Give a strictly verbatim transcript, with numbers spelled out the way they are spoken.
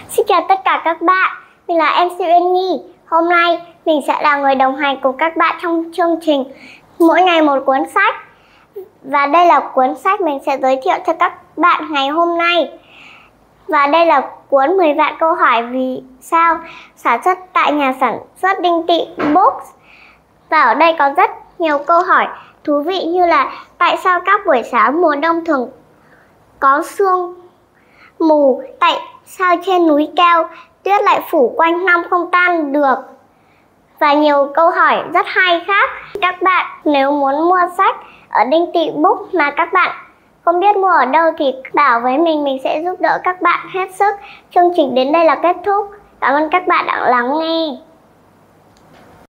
Xin chào tất cả các bạn, mình là em xê Uyên Nhi. Hôm nay mình sẽ là người đồng hành cùng các bạn trong chương trình Mỗi ngày một cuốn sách. Và đây là cuốn sách mình sẽ giới thiệu cho các bạn ngày hôm nay. Và đây là cuốn mười vạn câu hỏi vì sao sản xuất tại nhà sản xuất Đinh Tị Books. Và ở đây có rất nhiều câu hỏi thú vị như là tại sao các buổi sáng mùa đông thường có sương mù, tại sao trên núi cao tuyết lại phủ quanh năm không tan được, và nhiều câu hỏi rất hay khác. Các bạn nếu muốn mua sách ở Đinh Tị Books mà các bạn không biết mua ở đâu thì bảo với mình, mình sẽ giúp đỡ các bạn hết sức. Chương trình đến đây là kết thúc. Cảm ơn các bạn đã lắng nghe.